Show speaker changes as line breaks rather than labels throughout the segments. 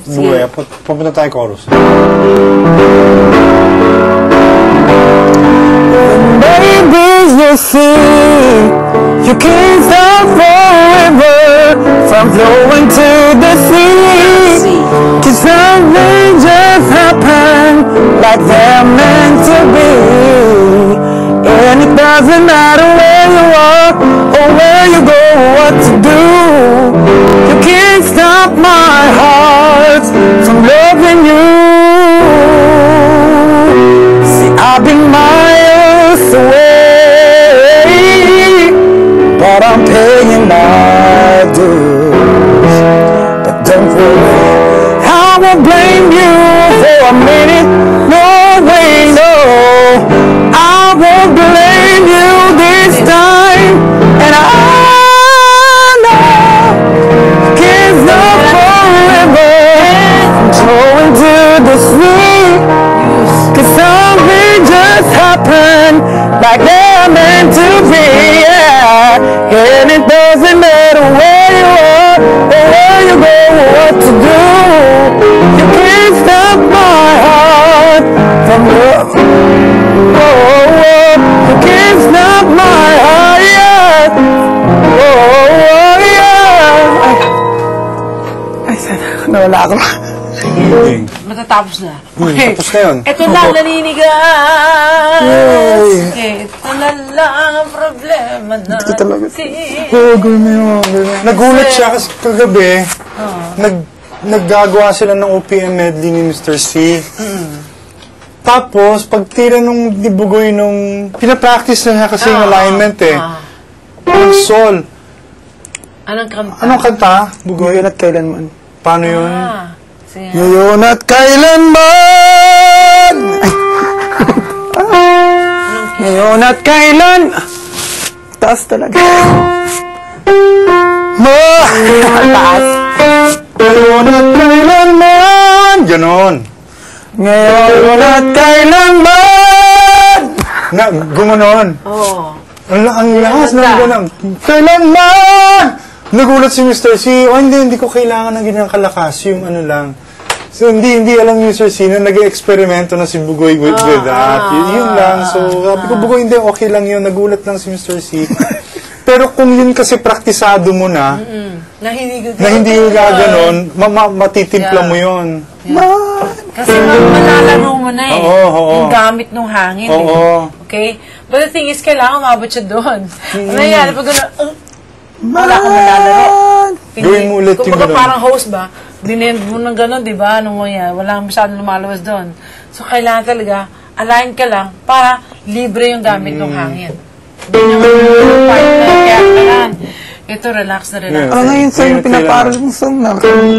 Buhay, pupunta tayo chorus.
Baby, you see, you can't stop forever from flowing to the sea. Cause something just happened like they're meant to be. And it doesn't matter where you are or where you go, what to do. You can't stop my heart from loving you. See, I've been miles away, but I'm paying my dues. But don't worry, I won't blame you for a minute. No way, no, I won't blame you this time. And I know can't stop forever from flowing to the sea. Cause something just happened like they're meant to be, yeah. And it doesn't matter where you are or where you go or what to do. You can't stop my heart from love. Oh, oh, oh. You can't stop my heart, yeah. Oh, oh, oh, yeah. Ay, sana, nawala ako.
Matatapos na. Okay.
Tapos na yun.
Ito lang naninigas. Okay. Ito na lang ang problema natin.
Nagulat siya kasi kagabi, naggagawa sila ng OPM medley ni Mr. C. Tapos, pagtira nung dibugoy nung, pinapractice na niya kasi yung alignment Yung sol.
Anong kanta?
Anong kanta? Bugoy?
Ngayon at kailanman.
Paano yun?
Sige.
Ngayon at kailanman. Ngayon at kailan. Taas talaga. Taas.
Ngayon at kailanman. Ganon.
Ngayon at kailanman.
Gumanon.
Oo.
Ang lakas ng ganang. Kailanman! Nagulat si Mr. C. Hindi ko kailangan ng ganyang kalakas. Yung ano lang. So, hindi alam ni Mr. C na nag-eksperimento na si Bugoy with that. Yun lang. So, sabi ko, Bugoy, hindi, okay lang yun. Nagulat lang si Mr. C. Pero kung yun kasi praktisado mo na,
na hindi
gaganon, matitimpla mo yun.
Kasi malalaro mo na yung gamit ng hangin. Okay? But the thing is, kailangan mabot siya doon. Nangyari, pag gano'n, wala kang malalaro.
Gawin mo ulit yung gano'n.
Parang host ba, dinend mo ng gano'n, di ba? Nung yan, wala masyadong lumalawas doon. So, kailangan talaga, align ka lang para libre yung gamit ng hangin. Hindi naman yung part na kaya kailangan. Ito, relax na relax.
Ano nga yun sa'yo pinaparal ng song na?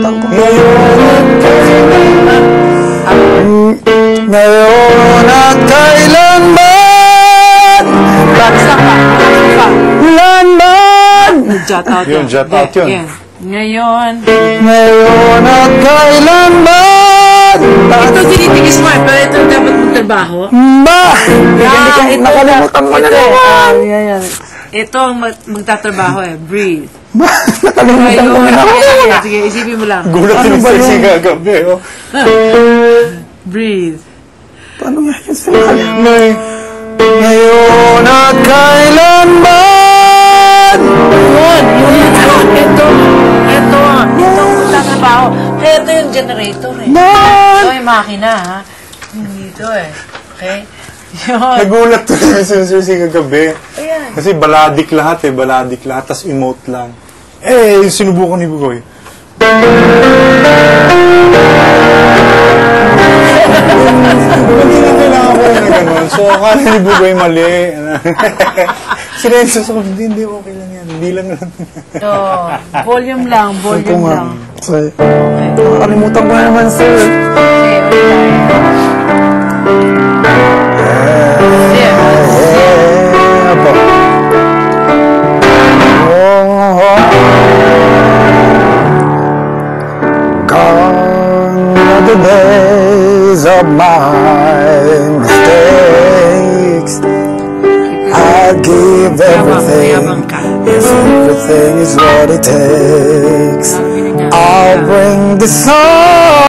Ngayon at kailanman.
Relax lang pa.
Kailanman.
Jot out yun.
Jot out yun.
Ngayon.
Ngayon at kailanman.
Ito tinitigis mo pero ito dapat magtrabaho.
Ba! Nakalimutan mo na naman.
Ito ang magtatrabaho breathe.
Nakalimutan mo na naman.
Sige, isipin mo lang.
Gulat si Mr. C kagabi.
Breathe.
Paano nga yun sa nakalimutan? Ngayon at kailanman.
Ito ang magtatrabaho. Kaya ito yung generator Ito yung makina Dito Okay?
Nagulat to si Mr. C kagabi. Kasi baladik lahat baladik lahat, tas emote lang. Sinubukan ni Bugoy. Hindi na kailangan ko na gano'n. So, akala ni Bugoy mali. Silenso ko, hindi, okay lang yan. Hindi lang lang.
Volume lang.
Okay. Nakalimutan ko na naman, sir. The days of my mistakes, I'd give everything if everything is what it takes. I'll bring the sun.